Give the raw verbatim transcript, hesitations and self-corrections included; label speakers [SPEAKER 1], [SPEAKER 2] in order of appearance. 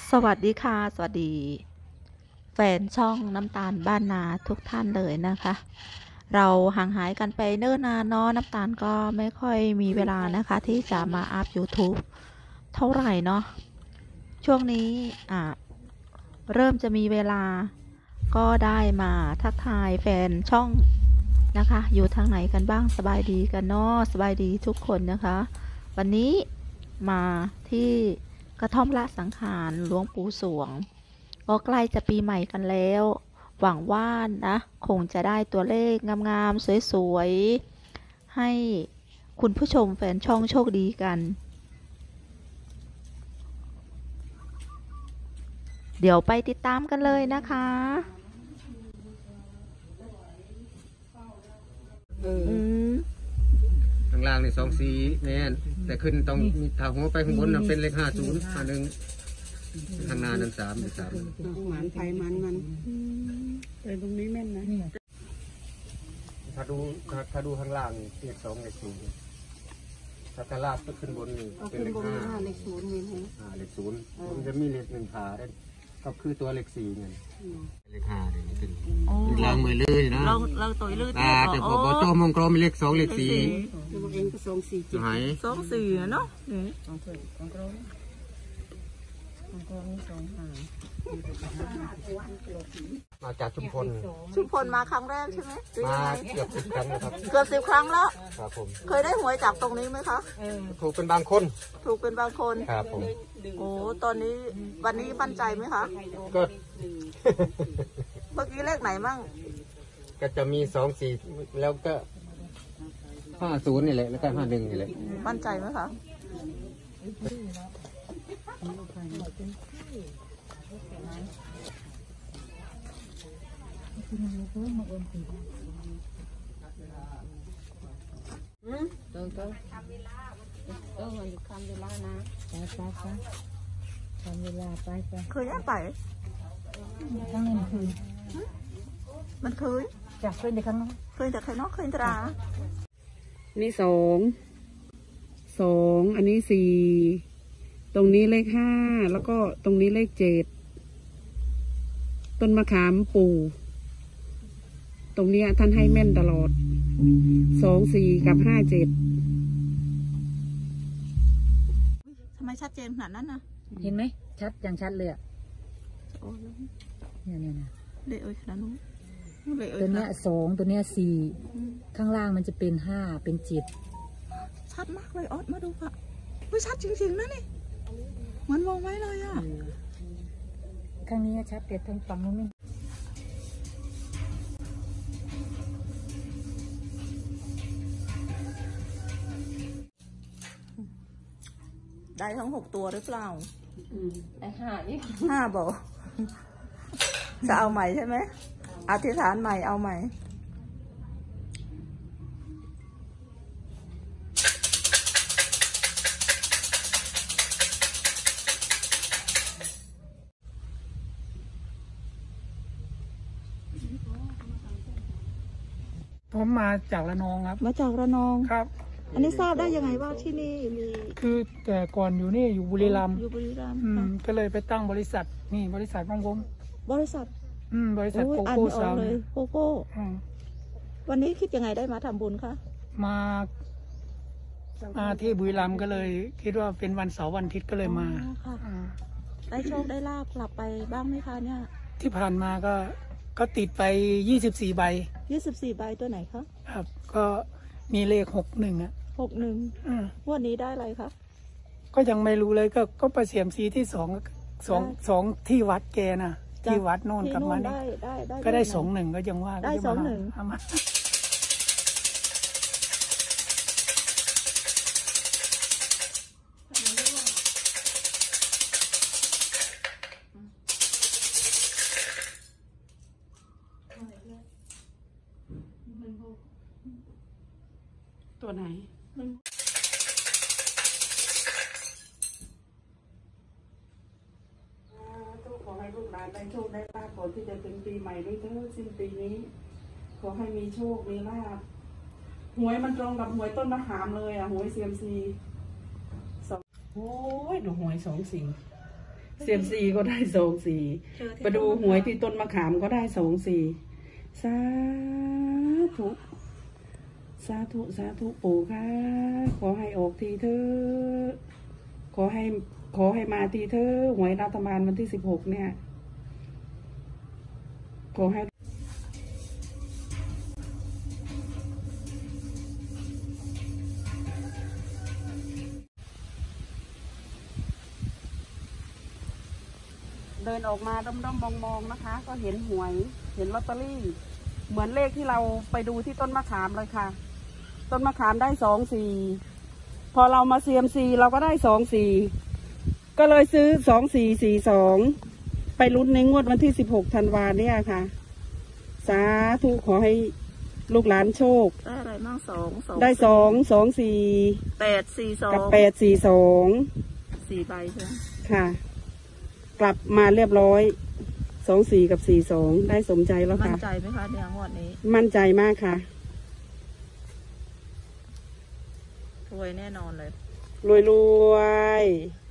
[SPEAKER 1] สวัสดีค่ะสวัสดีแฟนช่องน้ำตาลบ้านนาทุกท่านเลยนะคะ เราห่างหายกันไปเนิ่นนานเนาะน้ำตาลก็ไม่ค่อยมีเวลานะคะที่จะมาอัพ YouTube เท่าไหร่เนาะช่วงนี้อ่ะเริ่มจะมีเวลาก็ได้มาทักทายแฟนช่องนะคะอยู่ทางไหนกันบ้างสบายดีกันเนาะสบายดีทุกคนนะคะ วันนี้มาที่กระท่อมละสังขารหลวงปู่สวงก็ใกล้จะปีใหม่กันแล้วหวังว่านะคงจะได้ตัวเลขงามๆสวยๆให้คุณผู้ชมแฟนช่องโชคดีกันเดี๋ยวไปติดตามกันเลยนะคะอืม
[SPEAKER 2] ข้างล่างนี่สองสีแน่นแต่ขึ้นต้องมีทางหัวไปข้างบนน่ะเป็นเลขห้าศูนย์ห้าหนึ่งข้างหน้านั้นสามเป็นสาม
[SPEAKER 3] หมันไทยมันมันเออตรงนี้แม่นนะ
[SPEAKER 2] ถ้าดูถ้าดูข้างล่างเลขสองเลขศูนย์ถ้าตลาดก็ขึ้นบนนี่เป็นเลขห้า
[SPEAKER 3] เลขศูนย์นี่ฮะ
[SPEAKER 2] เลขศูนย์มันจะมีเลขหนึ่งขาได้ก็คือตัวเลขสี่เงี้ยเลขห้าเลยนี่ขึ้นล่างมือเลยนะ
[SPEAKER 1] เราเราตัวลื่น
[SPEAKER 2] ตาแต่พอโจมงกรมีเลขสองเลขสี่
[SPEAKER 3] ตัวเองก็สองสี่จิต
[SPEAKER 1] สองสี่เนาะนี่
[SPEAKER 3] สองสี่สองกรองสองกรองนี่สองห้า
[SPEAKER 2] มาจากชุมพล
[SPEAKER 1] ชุมพลมาครั้งแรกใช่ไหม
[SPEAKER 2] มาเกือบสิบครั้งนะครับ
[SPEAKER 1] เกือบสิบครั้งแล้ว
[SPEAKER 2] ครับผม
[SPEAKER 1] เคยได้หวยจากตรงนี้ไหมคะ
[SPEAKER 2] ถูกเป็นบางคน
[SPEAKER 1] ถูกเป็นบางคน
[SPEAKER 2] ครับผม
[SPEAKER 1] โอ้ตอนนี้วันนี้มั่นใจไหมคะ
[SPEAKER 2] ก็
[SPEAKER 1] เมื่อกี้เลขไหนมั่ง
[SPEAKER 2] ก็จะมีสองสี่แล้วก็ห้าศูนย์นี่แหละแล้วก็ห้าหนึ่งนี่แหละ
[SPEAKER 1] มั่นใจไหมคะ
[SPEAKER 3] อืมตรงตรงเออมันคำเวลานะไปไปไปคำเวลาไปไป
[SPEAKER 1] เคยยังไป
[SPEAKER 3] ข้างนี้มันคือ
[SPEAKER 1] มันเคย
[SPEAKER 3] จากเคยในข้างนอก
[SPEAKER 1] เคยจากใครนอกเคยตรา
[SPEAKER 3] นี่สองสองอันนี้สี่ตรงนี้เลขห้าแล้วก็ตรงนี้เลขเจ็ดต้นมะขามปู่ตรงนี้ท่านให้แม่นตลอดสองสี่กับห้าเจ็ด
[SPEAKER 1] ทำไมชัดเจนขนาดนั้นนะ
[SPEAKER 3] เห็นไหมชัดอย่างชัดเลยอ่ะเนี่ยเนี่ยนะ
[SPEAKER 1] เลยเอ้ยขนาดนู้น
[SPEAKER 3] ตัวเนี้ยสองตัวเนี้ยสี่ข้างล่างมันจะเป็นห้าเป็นเจ็ด
[SPEAKER 1] ชัดมากเลยออสมาดูค่ะไม่ชัดจริงๆนะนี่มันมองไว้เลยอ่ะ
[SPEAKER 3] ข้างนี้ชัดแต่ทางฝั่งนู้นไม่
[SPEAKER 1] ได้ทั้งหกตัวหรือเปล่า
[SPEAKER 3] ได้ห้านี่
[SPEAKER 1] ห้าบอกจะเอาใหม่ใช่ไหมอธิษฐานใหม่เอาใหม่
[SPEAKER 4] ผมมาจากระนองครับ
[SPEAKER 1] มาจากระนอง
[SPEAKER 4] ครับ
[SPEAKER 1] อันนี้ทราบได้ยังไงว่าที่นี่มี
[SPEAKER 4] คือแต่ก่อนอยู่นี่อยู่บุรีรัมย์
[SPEAKER 1] อยู่บุรีรัมย์
[SPEAKER 4] ก็เลยไปตั้งบริษัทนี่บริษัทของผม
[SPEAKER 1] บริษัท
[SPEAKER 4] อืมบริษัทโกโก้สาวเลย
[SPEAKER 1] โกโก้วันนี้คิดยังไงได้มาทำบุญคะ
[SPEAKER 4] มามาที่บุรีรัมย์ก็เลยคิดว่าเป็นวันเสาร์วันอาทิตย์ก็เลยมา
[SPEAKER 1] ได้โชคได้ลาบกลับไปบ้างไหมคะเนี่ย
[SPEAKER 4] ที่ผ่านมาก็ก็ติดไปยี่สิบสี่ใบ
[SPEAKER 1] ยี่สิบสี่ใบตัวไหนคะ
[SPEAKER 4] ครับก็มีเลขหกหนึ่งอ่ะ
[SPEAKER 1] หกหนึ่งวันนี้ได้อะไรคะ
[SPEAKER 4] ก็ยังไม่รู้เลยก็ก็ไปเสี่ยมซีที่สองสองสองที่วัดแกน่ะที่วัดโน่นกลับมานี่ก็ได้สองหนึ่งก็ยังว่า
[SPEAKER 1] ได้สองหนึ่ง
[SPEAKER 3] ตัวไหนขอให้ลูกหลานได้โชคได้ลาภก่อนที่จะเป็นปีใหม่ด้วยเถิดสิ้นปีนี้ขอให้มีโชคมีลาภหวยมันตรงกับหวยต้นมะขามเลยอ่ะหวยเซียมซีสองโอ้ยดูหวยสองสี่เซียมซีก็ได้สองสี่ไปดูหวยที่ต้นมะขามก็ได้สองสี่สาธุสาธุสาธุปู่ค่ะขอให้ออกทีเถอะขอให้ขอให้มาทีเถอะหวยรัฐบาลวันที่สิบหกเนี่ยขอให้เดินออกมาด้อมๆมองๆนะคะก็เห็นหวยเห็นลอตเตอรี่เหมือนเลขที่เราไปดูที่ต้นมะขามเลยค่ะต้นมะขามได้สองสี่พอเรามาเซียมซีเราก็ได้สองสี่ก็เลยซื้อสองสี่สี่สองไปลุ้นในงวดวันที่สิบหกธันวาเนี่ยค่ะสาธุขอให้ลูกหลานโชค
[SPEAKER 1] ได้อะไรบ้างสองสอง
[SPEAKER 3] ได้สองสองสี่
[SPEAKER 1] แปดสี่สอง
[SPEAKER 3] กับแปดสี่สอง
[SPEAKER 1] สี่ใบใช่ไหม
[SPEAKER 3] ค่ะกลับมาเรียบร้อยสองสี่กับสี่สองได้สมใจแล้วค่ะ
[SPEAKER 1] มั่นใจไหมคะเนี่ยงวดนี้
[SPEAKER 3] มั่นใจมากค่ะ
[SPEAKER 1] รวยแน่นอนเลย
[SPEAKER 3] รวยรวย